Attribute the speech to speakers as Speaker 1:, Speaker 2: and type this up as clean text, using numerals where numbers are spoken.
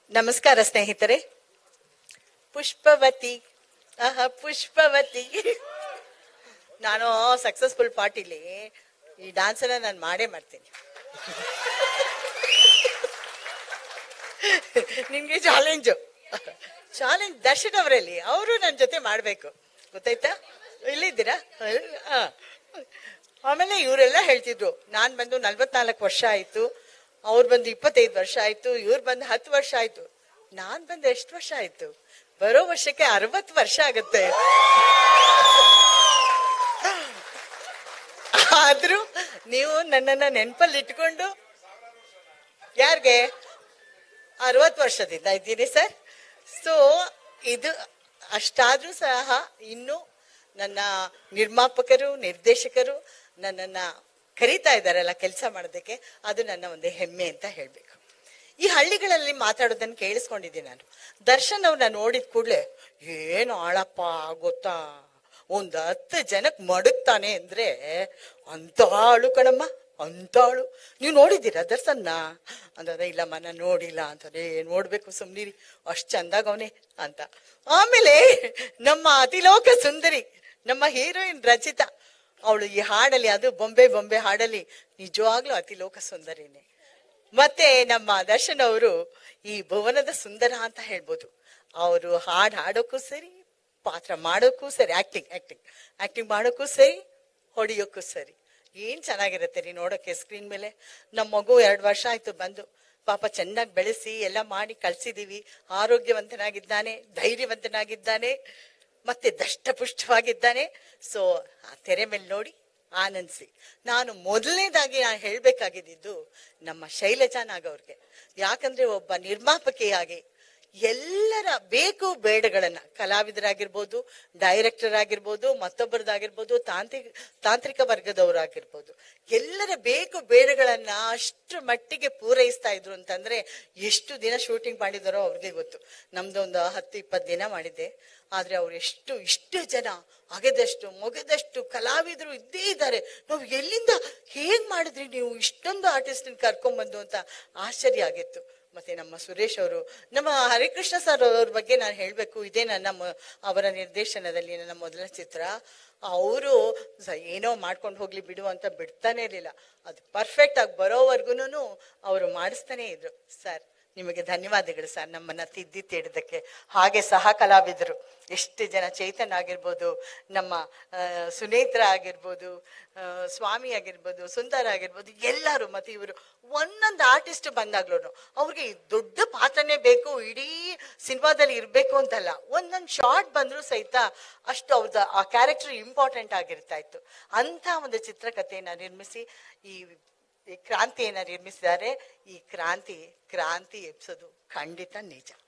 Speaker 1: ನಮಸ್ಕಾರ ಸ್ನೇಹಿತರೆ. ಪುಷ್ಪವತಿ ಪುಷ್ಪವತಿ. ನಾನು ಸಕ್ಸಸ್ಫುಲ್ ಪಾರ್ಟಿಲಿ ಈ ಡ್ಯಾನ್ಸ್ ಅನ್ನ ನಾನು ಮಾಡೇ ಮಾಡ್ತೀನಿ. ನಿಮ್ಗೆ ಚಾಲೆಂಜ್ ದರ್ಶನ್ ಅವರಲ್ಲಿ ಅವರು ನನ್ನ ಜೊತೆ ಮಾಡ್ಬೇಕು, ಗೊತ್ತಾಯ್ತಾ? ಇಲ್ಲಿದ್ದೀರಾ? ಆಮೇಲೆ ಇವರೆಲ್ಲ ಹೇಳ್ತಿದ್ರು, ನಾನ್ ಬಂದು 44 ವರ್ಷ ಆಯ್ತು, ಅವ್ರು ಬಂದು 25 ವರ್ಷ ಆಯ್ತು, ಇವ್ರು ಬಂದು 10 ವರ್ಷ ಆಯ್ತು. ನಾನ್ ಬಂದು ಎಷ್ಟು ವರ್ಷ ಆಯ್ತು? ಬರೋ ವರ್ಷಕ್ಕೆ 60 ವರ್ಷ ಆಗತ್ತೆ. ಆದ್ರೂ ನೀವು ನನ್ನನ್ನ ನೆನಪಲ್ಲಿ ಇಟ್ಕೊಂಡು ಯಾರಿಗೆ 60 ವರ್ಷದಿಂದ ಇದ್ದೀನಿ ಸರ್. ಸೊ ಇದು ಅಷ್ಟಾದ್ರೂ ಸಹ ಇನ್ನು ನನ್ನ ನಿರ್ಮಾಪಕರು, ನಿರ್ದೇಶಕರು ನನ್ನನ್ನ ಕರೀತಾ ಇದ್ದಾರಲ್ಲ ಕೆಲಸ ಮಾಡೋದಕ್ಕೆ, ಅದು ನನ್ನ ಒಂದು ಹೆಮ್ಮೆ ಅಂತ ಹೇಳ್ಬೇಕು. ಈ ಹಳ್ಳಿಗಳಲ್ಲಿ ಮಾತಾಡೋದನ್ನ ಕೇಳಿಸ್ಕೊಂಡಿದ್ದೀನಿ ನಾನು. ದರ್ಶನ್ ಅವ್ರನ್ನ ನೋಡಿದ ಕೂಡ್ಲೆ ಏನು ಆಳಪ್ಪ ಗೊತ್ತಾ, 10 ಜನಕ್ಕೆ ಮಡಗ್ತಾನೆ ಅಂದ್ರೆ ಅಂತ ಆಳು ಕಣಮ್ಮ, ಅಂತ ಆಳು. ನೀವು ನೋಡಿದ್ದೀರಾ ದರ್ಶನ್ನ ಅಂತಂದ್ರೆ, ಇಲ್ಲಮ್ಮ ನಾನು ನೋಡಿಲ್ಲ ಅಂತಂದ್ರೆ, ನೋಡ್ಬೇಕು ಸುಮ್ನಿರಿ, ಅಷ್ಟ್ ಚಂದಾಗ ಅವನೇ ಅಂತ. ಆಮೇಲೆ ನಮ್ಮ ಅತಿಲೋಕ ಸುಂದರಿ ನಮ್ಮ ಹೀರೋಯಿನ್ ರಚಿತಾ, ಅವಳು ಈ ಹಾಡಲ್ಲಿ, ಅದು ಬೊಂಬೆ ಬೊಂಬೆ ಹಾಡಲ್ಲಿ ನಿಜವಾಗ್ಲೂ ಅತಿಲೋಕ ಸುಂದರಿನೇ. ಮತ್ತೆ ನಮ್ಮ ದರ್ಶನ್ ಅವರು ಈ ಭುವನದ ಸುಂದರ ಅಂತ ಹೇಳ್ಬೋದು. ಅವರು ಹಾಡೋಕ್ಕೂ ಸರಿ, ಪಾತ್ರ ಮಾಡೋಕ್ಕೂ ಸರಿ, ಆಕ್ಟಿಂಗ್ ಮಾಡೋಕ್ಕೂ ಸರಿ, ಹೊಡಿಯೋಕ್ಕೂ ಸರಿ. ಏನ್ ಚೆನ್ನಾಗಿರುತ್ತೆ ರೀ ನೋಡೋಕೆ ಸ್ಕ್ರೀನ್ ಮೇಲೆ. ನಮ್ಮ ಮಗು 2 ವರ್ಷ ಆಯ್ತು ಬಂದು, ಪಾಪ ಚೆನ್ನಾಗಿ ಬೆಳೆಸಿ ಎಲ್ಲ ಮಾಡಿ ಕಳ್ಸಿದೀವಿ. ಆರೋಗ್ಯವಂತನಾಗಿದ್ದಾನೆ, ಧೈರ್ಯವಂತನಾಗಿದ್ದಾನೆ, ಮತ್ತೆ ದಷ್ಟಪುಷ್ಟವಾಗಿದ್ದಾನೆ. ಸೊ ಆ ತೆರೆ ಮೇಲೆ ನೋಡಿ ಆನಂದಿಸಿ. ನಾನು ಮೊದಲನೇದಾಗಿ ಹೇಳ್ಬೇಕಾಗಿದ್ದು ನಮ್ಮ ಶೈಲಜಾ ನಾಗ್ ಅವ್ರಿಗೆ. ಯಾಕಂದ್ರೆ ಒಬ್ಬ ನಿರ್ಮಾಪಕಿಯಾಗಿ ಎಲ್ಲರ ಬೇಕು ಬೇಡಗಳನ್ನ, ಕಲಾವಿದರಾಗಿರ್ಬೋದು, ಡೈರೆಕ್ಟರ್ ಆಗಿರ್ಬೋದು, ಮತ್ತೊಬ್ಬರದಾಗಿರ್ಬೋದು, ತಾಂತ್ರಿಕ ವರ್ಗದವರಾಗಿರ್ಬೋದು, ಎಲ್ಲರ ಬೇಕು ಬೇಡಗಳನ್ನ ಅಷ್ಟು ಮಟ್ಟಿಗೆ ಪೂರೈಸ್ತಾ ಇದ್ರು ಅಂತಂದ್ರೆ, ಎಷ್ಟು ದಿನ ಶೂಟಿಂಗ್ ಮಾಡಿದಾರೋ ಅವ್ರಿಗೆ ಗೊತ್ತು. ನಮ್ದು ಒಂದು 10-20 ದಿನ ಮಾಡಿದ್ದೆ. ಆದ್ರೆ ಅವ್ರು ಇಷ್ಟು ಜನ ಅಗೆದಷ್ಟು ಮೊಗೆದಷ್ಟು ಕಲಾವಿದರು ಇದ್ದೇ ಇದ್ದಾರೆ. ನಾವು ಎಲ್ಲಿಂದ ಹೇಗ್ ಮಾಡಿದ್ರಿ ನೀವು ಇಷ್ಟೊಂದು ಆರ್ಟಿಸ್ಟ್ ಕರ್ಕೊಂಡ್ಬಂದು ಅಂತ ಆಶ್ಚರ್ಯ ಆಗಿತ್ತು. ಮತ್ತೆ ನಮ್ಮ ಸುರೇಶ್ ಅವರು, ನಮ್ಮ ಹರಿಕೃಷ್ಣ ಸರ್ ಅವ್ರ ಬಗ್ಗೆ ನಾನು ಹೇಳ್ಬೇಕು. ಇದೇ ಅವರ ನಿರ್ದೇಶನದಲ್ಲಿ ನನ್ನ ಮೊದಲ ಚಿತ್ರ. ಅವರು ಏನೋ ಮಾಡ್ಕೊಂಡು ಹೋಗ್ಲಿ ಬಿಡು ಅಂತ ಬಿಡ್ತಾನೆ ಇರ್ಲಿಲ್ಲ. ಅದು ಪರ್ಫೆಕ್ಟ್ ಆಗಿ ಬರೋವರ್ಗುನು ಅವರು ಮಾಡಿಸ್ತಾನೆ ಇದ್ರು. ಸರ್ ನಿಮಗೆ ಧನ್ಯವಾದಗಳು ಸರ್, ನಮ್ಮನ್ನ ತಿದ್ದಿ ತೀಡೋದಕ್ಕೆ. ಹಾಗೆ ಸಹ ಕಲಾವಿದರು ಎಷ್ಟು ಜನ, ಚೈತನ್ ಆಗಿರ್ಬೋದು, ನಮ್ಮ ಸುನೇತ್ರ ಆಗಿರ್ಬೋದು, ಸ್ವಾಮಿ ಆಗಿರ್ಬೋದು, ಸುಂದರ್ ಆಗಿರ್ಬೋದು, ಎಲ್ಲರೂ. ಮತ್ತೆ ಇವರು ಒಂದೊಂದು ಆರ್ಟಿಸ್ಟ್ ಬಂದಾಗ್ಲೂ ಅವ್ರಿಗೆ ದೊಡ್ಡ ಪಾತ್ರನೇ ಬೇಕು, ಇಡೀ ಸಿನಿಮಾದಲ್ಲಿ ಇರ್ಬೇಕು ಅಂತಲ್ಲ, ಒಂದೊಂದು ಶಾರ್ಟ್ ಬಂದ್ರು ಸಹಿತ ಅಷ್ಟು ಅವ್ರದ್ದು ಆ ಕ್ಯಾರೆಕ್ಟರ್ ಇಂಪಾರ್ಟೆಂಟ್ ಆಗಿರ್ತಾ ಇತ್ತು. ಅಂತ ಒಂದು ಚಿತ್ರಕಥೆಯನ್ನ ನಿರ್ಮಿಸಿ ಈ ಕ್ರಾಂತಿಯನ್ನ ನಿರ್ಮಿಸಿದ್ದಾರೆ. ಈ ಕ್ರಾಂತಿ ಎಬ್ಸೋದು ಖಂಡಿತ ನಿಜ.